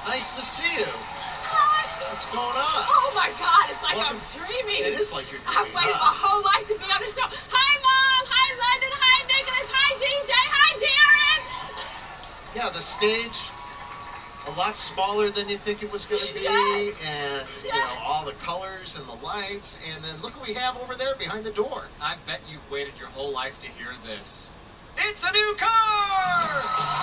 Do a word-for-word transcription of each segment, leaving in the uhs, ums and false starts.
Nice to see you. Hi. What's going on? Oh my God, it's like Welcome. I'm dreaming. It is like you're I've dreaming, waited huh? my whole life to be on the show. Hi, Mom. Hi, London. Hi, Nicholas. Hi, D J. Hi, Darren. Yeah, the stage, a lot smaller than you think it was going to be, Yes. and you Yes. know, all the colors and the lights, and then look what we have over there behind the door. I bet you've waited your whole life to hear this. It's a new car!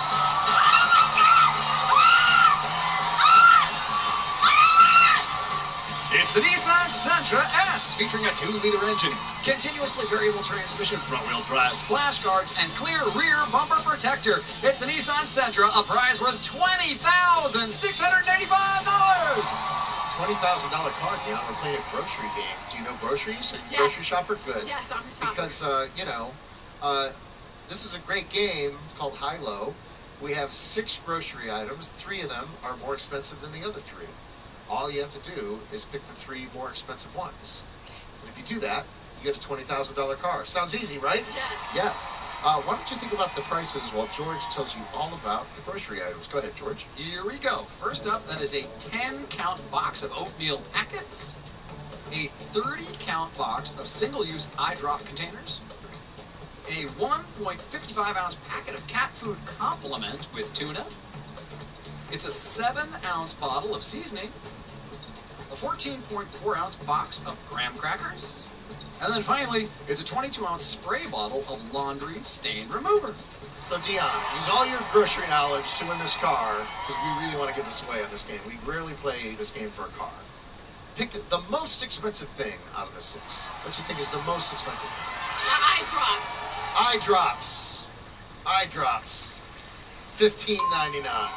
It's the Nissan Sentra S, featuring a two liter engine, continuously variable transmission, front-wheel drive, splash guards, and clear rear bumper protector. It's the Nissan Sentra, a prize worth twenty thousand six hundred eighty-five dollars. twenty thousand dollar car, Dion. We're playing a grocery game. Do you know groceries? Are you a Yes. grocery shopper? Good. Yes, I'm a shopper. Because, uh, you know, uh, this is a great game. It's called High-Low. We have six grocery items. Three of them are more expensive than the other three. All you have to do is pick the three more expensive ones. And if you do that, you get a twenty thousand dollar car. Sounds easy, right? Yes. Yes. Uh, why don't you think about the prices while George tells you all about the grocery items? Go ahead, George. Here we go. First up, that is a ten count box of oatmeal packets, a thirty count box of single-use eye drop containers, a one point five five ounce packet of cat food complement with tuna. It's a seven ounce bottle of seasoning, a fourteen point four ounce box of graham crackers, and then finally, it's a twenty-two ounce spray bottle of laundry stain remover. So, Dion, use all your grocery knowledge to win this car, because we really want to give this away on this game. We rarely play this game for a car. Pick the most expensive thing out of the six. What do you think is the most expensive thing? The eye drop. Eye drops. Eye drops. fifteen ninety-nine.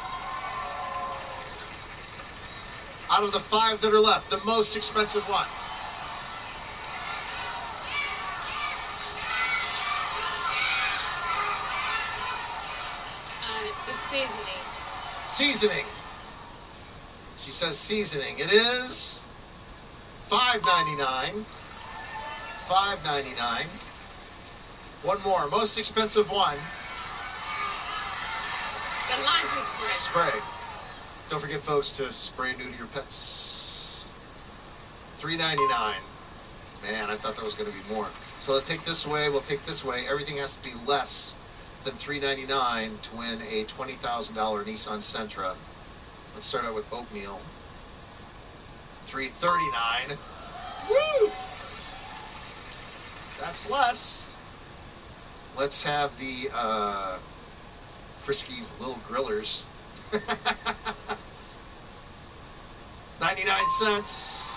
Out of the five that are left, the most expensive one. Uh, the seasoning. Seasoning. She says seasoning. It is five ninety-nine. five ninety-nine. One more. Most expensive one. The laundry spray. Spray. Don't forget, folks, to spray new to your pets. three ninety-nine. Man, I thought that was going to be more. So let's take this away. We'll take this away. Everything has to be less than three ninety-nine to win a twenty thousand dollar Nissan Sentra. Let's start out with oatmeal. three thirty-nine. Woo! That's less. Let's have the uh, Friskies Little Grillers. ninety-nine cents.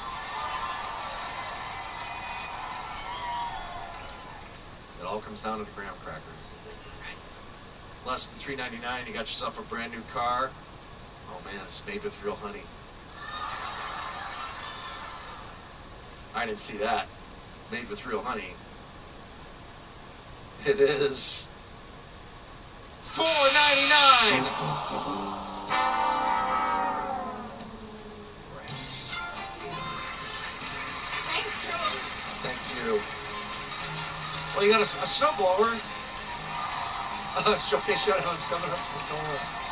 It all comes down to the graham crackers. Less than three ninety-nine, you got yourself a brand new car. Oh man, it's made with real honey. I didn't see that. Made with real honey. It is four ninety-nine. Rats. Thanks, George. Thank you. Well, you got a, a snowblower. Uh, showcase showdown's coming up. Don't worry.